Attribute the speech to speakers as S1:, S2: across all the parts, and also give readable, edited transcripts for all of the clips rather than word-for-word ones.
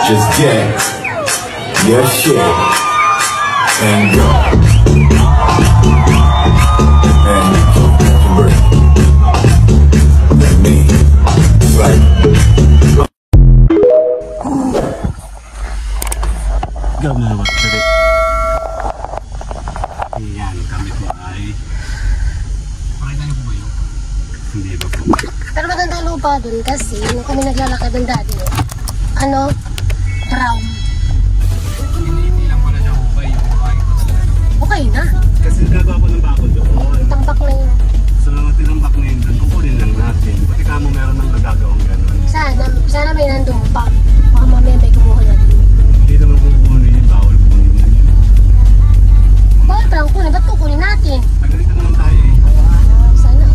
S1: Just get your shit and go. And break. Let me like.
S2: Gamawat ka rin. Ayan, kami po ay... Pakita niyo po ba yun? Hindi ba po?
S3: Pero maganda lupa dun kasi nung kami naglalakad ng daddy, ano? Brown.
S2: Hindi lang pala siya hukay, yung hukay ko talaga.
S3: Okay na.
S2: Kasi nagagawa ko ng bako doon.
S3: Tambak na yun.
S2: So, tinambak na yun doon, kukunin lang natin. Pati ka mo meron ng nagagawang gano'n.
S3: Sana may nandun pa. Baka mamaya may kumuha na dun.
S2: Hindi naman kukunin yun, bawal kukunin yun.
S3: Bawal parang kunin, ba't kukunin natin?
S2: Nagalita naman tayo eh.
S3: Sana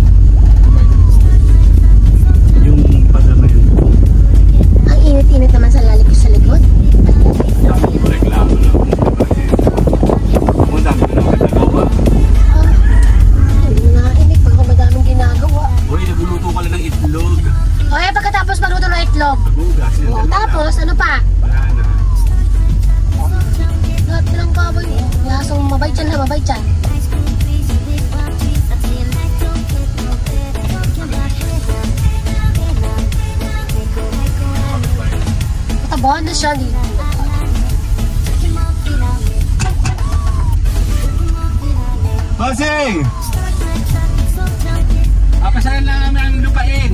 S2: Yung pader na yun.
S3: ang init-init naman sa lalikos sa likod.
S2: Dami ko reklamo na ako. Ang dami ko naman nagagawa.
S3: Hindi na nainig pag ako madaming ginagawa.
S2: Uy, nagluluto ka lang ng itlog.
S3: Okay, pagkatapos magluto ng itlog.
S2: Nagugas yun.
S3: O, tapos ano pa?
S2: Wala na.
S3: Lahat ng baboy. Yasong mabay dyan ha, mabay dyan. Matabahan na siya dito.
S2: Bossing! Papasalan lang namin ang lupain.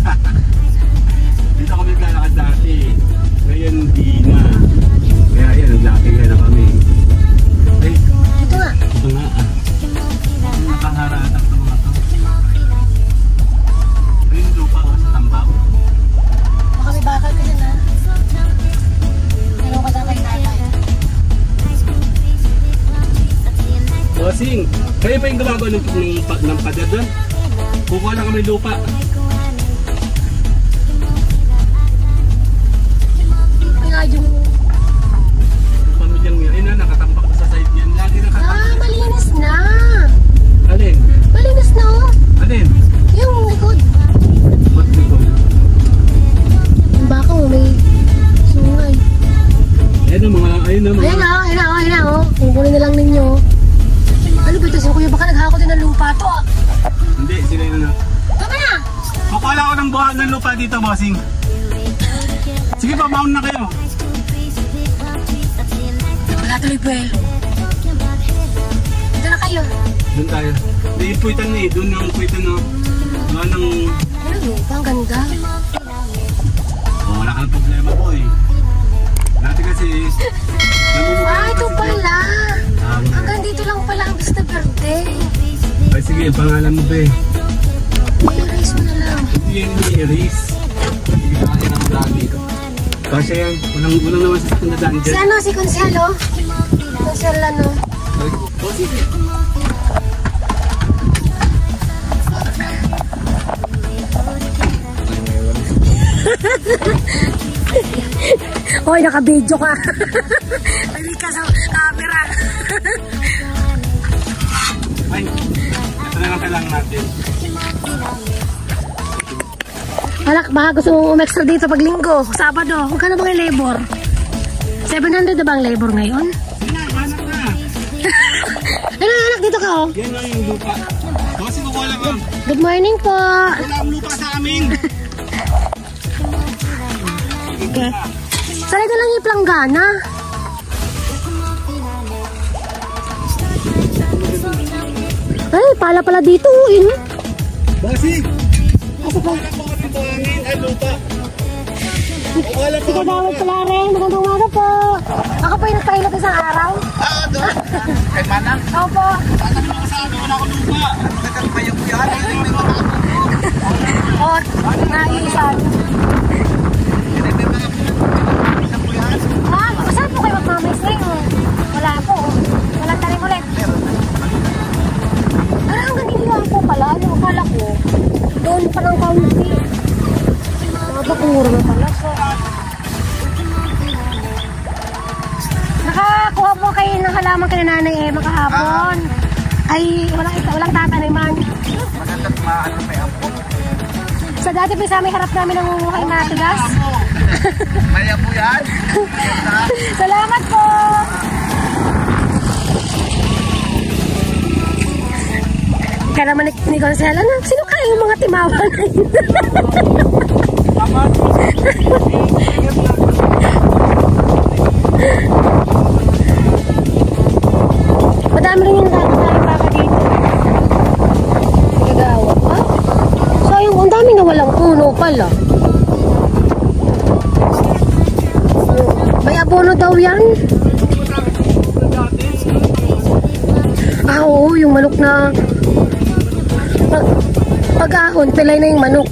S2: Dito kami naglalakad dati. Ngayon di na. Kaya yan, naglakad na kami. Ay,
S3: Dito nga.
S2: ito nga ah. Nakaharata ito mga to. Ay, yung lupa ko sa Tambaw.
S3: Baka may bakal ka dyan ha. Meron ka na kay tatay.
S2: Bossing, kayo pa yung gumagawa ng pader doon? Kukuha lang kami lupa.
S3: Kaya yung...
S2: Paano dyan nga? Ay na, nakatambak na sa side niyan. Lagi nakatambak.
S3: malinis na.
S2: Alin?
S3: Malinis na oh.
S2: Alin?
S3: Yung likod.
S2: Ba't dito?
S3: Yung baka mo may sungay.
S2: Ayun na mga, ayun na mga.
S3: Ayan na oh. Kukunin na lang ninyo. Ano ba ito? Si Kuya baka naghako din ng lupa to ah.
S2: Hindi, sila yun na.
S3: Tama na!
S2: Kukuha lang ako ng buhang ng lupa dito, bossing. Sige pa, bound na kayo.
S3: Wala tuloy buwelo. Dito na kayo.
S2: Doon tayo. Hindi, yung puwitan na eh. Doon yung puwitan na. Doon ng...
S3: Ano lupa? Ang ganda.
S2: Oh, wala kang problema po eh. Dati kasi...
S3: Ito pala. Hanggang dito lang pala ang Vista Verde.
S2: Ay sige, pangalan mo ba eh?
S3: I-erase mo na lang.
S2: Hindi yan i-erase. Sige na kasi ng vlog dito. Kasi yan, walang naman sa sakong nadaan
S3: Si
S2: dyan.
S3: ano? Si Conselo? Conselo ano?
S2: Oh, sige.
S3: Hoy, naka-video ka. Hindi ka sa camera.
S2: Ay, ito na lang kailangan natin.
S3: Alak, baka gusto mong umextra dito pag linggo. Sabado, kung ka na bang labor? 700 na bang labor ngayon?
S2: Sige na, hanap na.
S3: Anak, dito ka oh.
S2: Yan lang yung lupa. Kasi kukuha lang ang...
S3: Good morning po.
S2: Wala ang lupa sa amin.
S3: Okay. Saan ito lang yung planggana? Ay, pala dito.
S2: Bossing!
S3: Asa pa?
S2: Wala po kami buhangin ay lupa. Wala po
S3: Sige, bawal pala rin. Magandang umaga po. Ako po yung nagpahinat isang araw.
S2: doon. Kay Manang.
S3: Opo.
S2: Manang mo sa amin, wala ko lupa. Nagkakabayang ko yan.
S3: O, naiisan. Saan po kayo magmamaising? Wala po. Walang tarim ulit. Hanggang hindi lang po pala. Ano, akala ko. Doon pa ng kaunti. Nakakumura na pala. So, nakakuha po kayo ng halaman kay Nanay Emma kahapon. Ay, walang tataniman.
S2: Magandang maano pa yan po.
S3: Sa dati po sa aming harap namin nangunguha ng matigas.
S2: Maya po yan.
S3: kaya naman ni Gonzalo, sino kaya yung mga timawa na yun? Madami rin yung nakakataling baka dito. Nagagawa. Ah? So, yung ang dami na walang puno pala. May abono daw yan. Ah, oo, yung manok na pag-ahon, pilay na yung manok.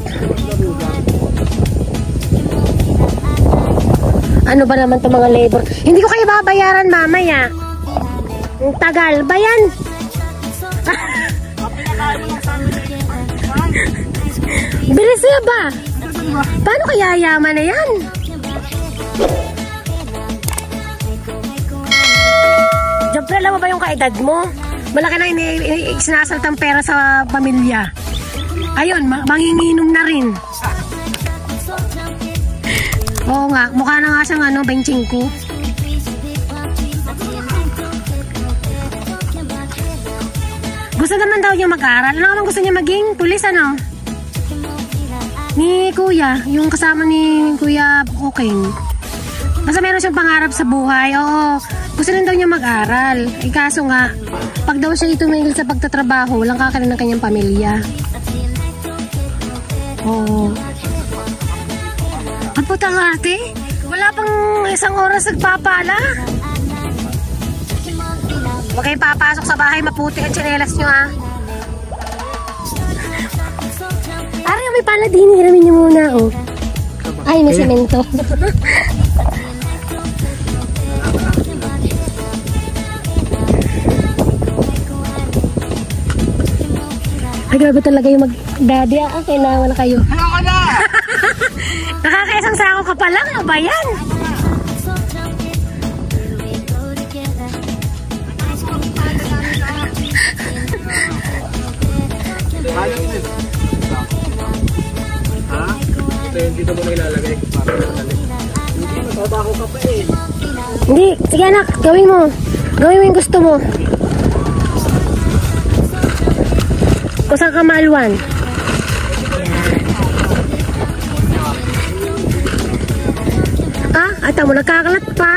S3: Ano ba naman itong mga labor? Hindi ko kayo babayaran mamaya. Ang tagal ba yan? Bilis na ba? Paano kaya yaman na yan? Siyempre, alam mo ba yung kaedad mo? Malaki na sinasaltang pera sa pamilya. Ayun, manginginom na rin. Oo nga, mukha na nga siyang benching ko. Gusto naman daw niya mag-aral. Ano naman gusto niya maging? Pulis, ano? Ni Kuya, yung kasama ni Kuya Oking. Basta meron siyang pangarap sa buhay. Oo, gusto rin daw niya mag-aral. Kaso nga, pag daw siya tumigil sa pagtatrabaho, walang kakaroon ng kanyang pamilya. Oo. Ang putang arte, wala pang isang oras nagpapala. Huwag kayong papasok sa bahay, maputi ang tsinelas nyo, ha. Ari, may pala din, hiramin nyo muna, oh. Ay, may semento. Ay, grabe talaga yung mag-daddy. Kailangan na kayo.
S2: Ano na?
S3: Nakakaisang sako ka pa lang. Ano ba yan?
S2: Ha? Dito mo na ilalagay. Hindi, matatago ka pa eh.
S3: Hindi. Sige anak, gawin mo. Gawin mo yung gusto mo. Kung saan ka maluwan. Ah, ata mo, nagkakalat pa.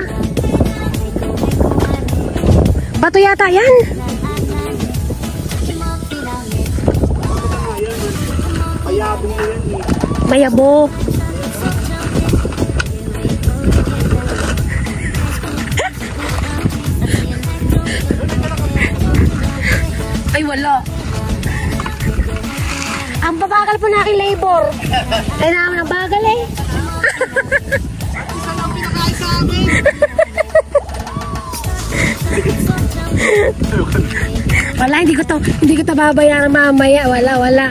S3: Bato yata yan.
S2: Mayabong na yan eh.
S3: Mayabo. Ay, wala. Ang babagal po na aking labor. Ay, naman ang bagal eh.
S2: Isa lang pinakain sa amin.
S3: Wala, hindi ko to babayaran mamaya. Wala.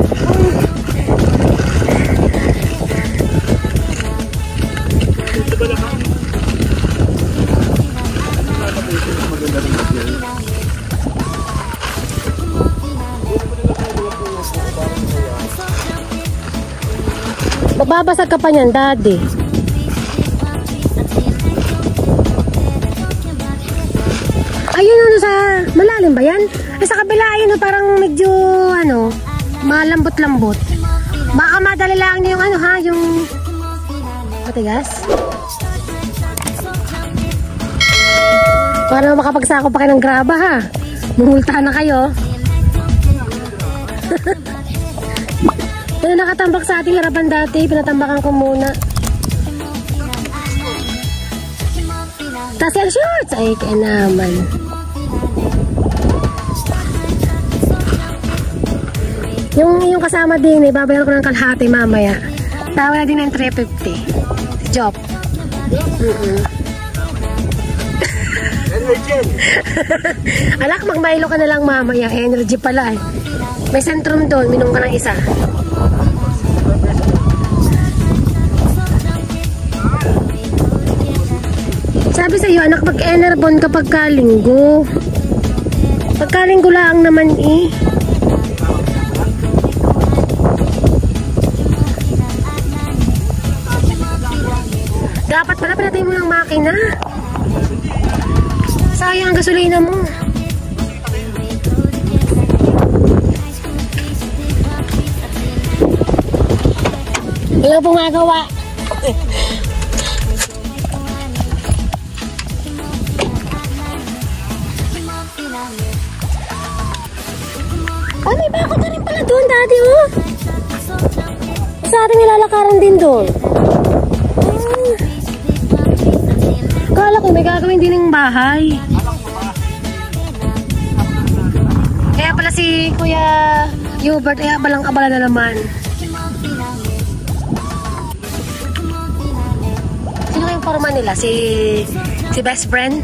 S3: Babasag ka pa niyan, daddy. Ayun, ano sa malalim ba yan? Ay, sa kabila, ayun, parang medyo, malambot-lambot. Baka madali lang yung yung matigas. Para makapagsako pa kayo ng graba, ha? Mumulta na kayo. Ito nakatambak sa ating harapan dati, pinatambakan ko muna. Tapos yung shorts, ay kaya naman. Yung kasama din, babayaran ko ng kalahati mamaya. Tawa na din ng 350. Job.
S2: Energy.
S3: Alak, magmailo ka na lang mamaya. Energy pala eh. May sentrum doon, minum ka ng isa. Sabi sa iyo, anak, mag-enerbon kapag kalinggo. Pagkalinggo lang naman eh. Dapat pala pinatay mo ng makina. Sayang ang gasolina mo. Walang pumagawa. Oh, may bakod na rin pala doon, Daddy, oh. Sa ating nilalakaran din doon. Kala ko may gagawin din ng bahay. Kaya pala si Kuya Hubert, abalang-abala na naman. Sino kayong forma nila? Si best friend?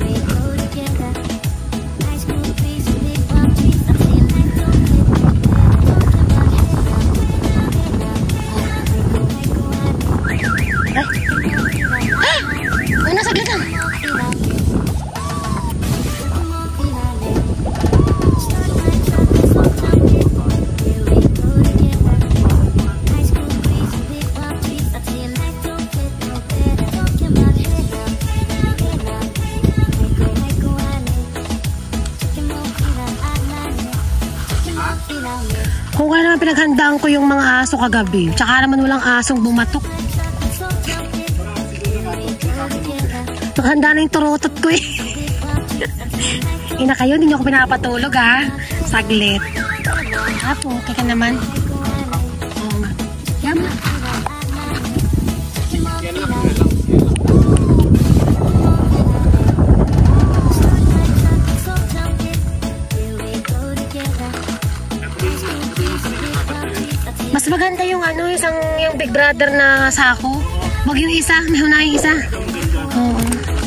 S3: Ay, nasaglit lang. Kung kaya naman pinaghandaan ko yung mga aso kagabi, tsaka naman walang asong bumatok. Naghanda na yung turutot ko eh. Ina kayo, hindi nyo ako pinapatulog ha. Saglit. Apo, kaya naman. Oo nga. Yama. Mas maganda yung ano, yung Big Brother na sako. Wag yung isa, may hunahing isa. Oo.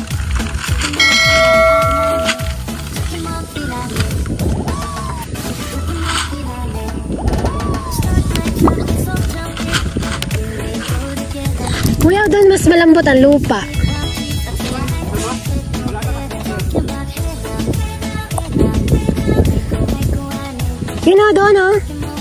S3: Kuya, doon mas malambot ang lupa. Yun o, doon o.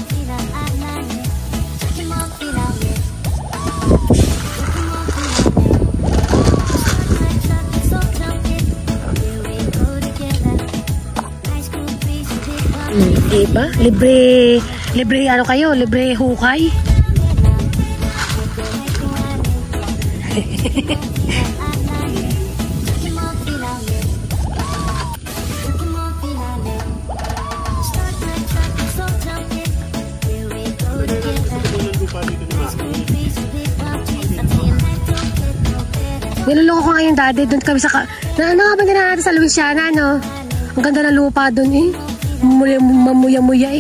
S3: Diba? Libre ano kayo? Libre hukay? Niloloko ko ngayon, Daddy. Doon kami sa... Ano nga ba din natin sa Louisiana, no? Ang ganda na lupa doon eh. Mamuya-muya eh.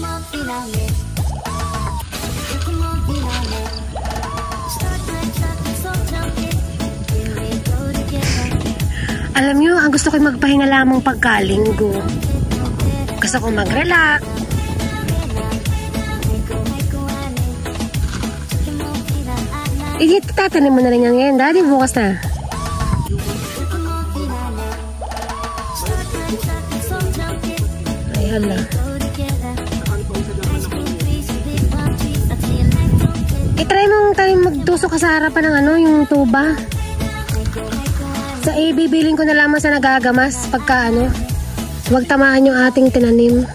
S3: Alam nyo, ang gusto ko magpahinga lamang pagkalinggo. Gusto ko mag-relax. Tatanim mo na rin yan ngayon, Daddy. Bukas na. Ay, hala. I-try mong tayo magtusok ka sa harapan ng ano, yung tuba. Sa ibibiling ko na lamang sa nagagamas pagka ano. Huwag tamaan yung ating tinanim.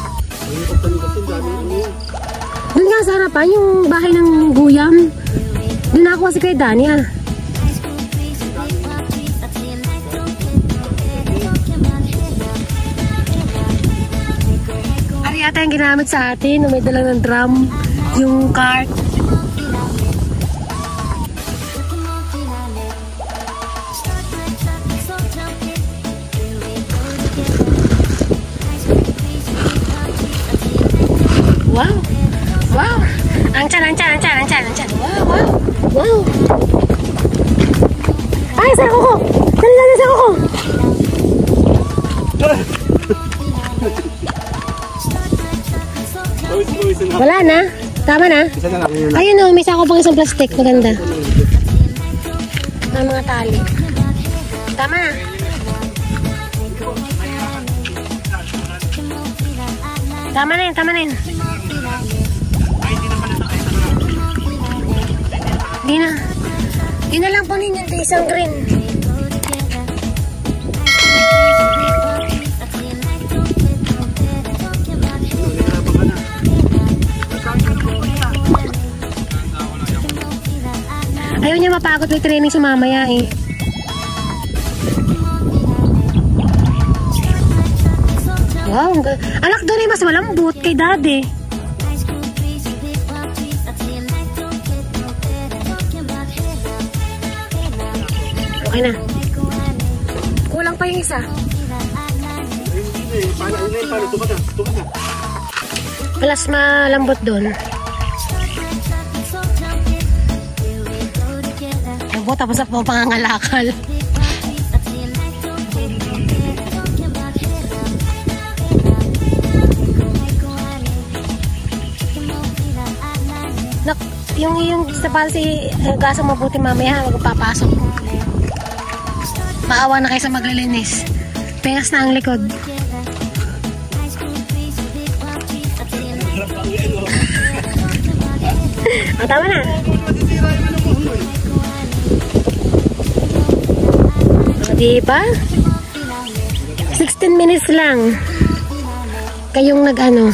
S3: Doon nga sa harapan, yung bahay ng guyam. Doon ako kasi kay Dani ah. Ari yata yung ginamit sa atin. May dala ng drum. Yung cart. Wow! Wow! Ang tiyan. Wow! Wow! Ay, sako ko! Dali, sako ko! Wala na? Tama na? Ayun o, may sako pang isang plastic. Maganda. Ang mga tali. Tama na. Tama na yun. Di na. Di na lang po ninyo isang green. Ayaw niya mapagod, may training si mamaya eh. Wow, anak doon ay mas malambot kay daddy. Okay na. Kulang pa yung isa. Plus malambot doon. Lambot tapos sa pangangalakal. Yung sa palsi, gasong mabuti mamaya, magpapasok. Maawa na kayo sa maglilinis. Pengas na ang likod. O, tama na. O, diba? 16 minutes lang. Kayong nag-ano.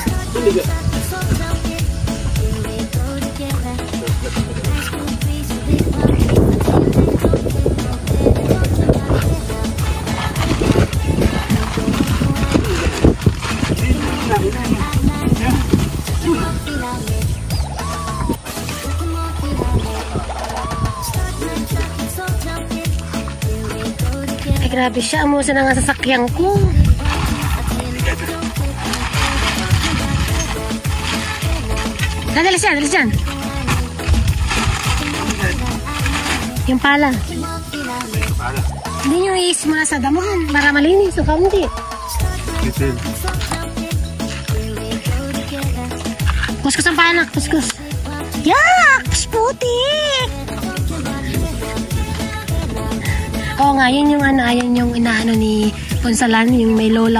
S3: Ay, grabe siya. Amusa na nga sasakyan ko. Dalis dyan. Yung pala. Hindi nyo i-is muna sa damuhan para malinis o kaunti. Kuskus ang panak, kuskus. Yak! Putik! Oo nga, yun yung ano, ayun yung inaano ni Ponsalan, yung may lola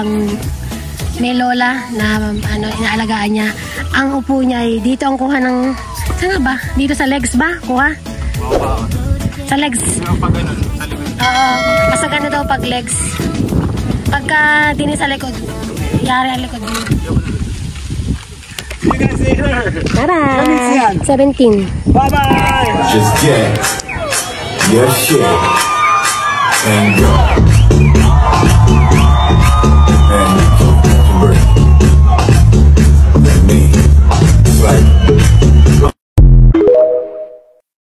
S3: na ano, inaalagaan niya. Ang upo niya ay dito ang kuha ng, saan nga ba? Dito sa legs ba? Kuha? Sa legs. Oo, masagana daw pag legs. Pagka din sa likod, yari ang likod mo.
S2: See you guys later.
S3: Bye-bye. 17.
S2: Bye-bye.
S1: Just get your shit and go.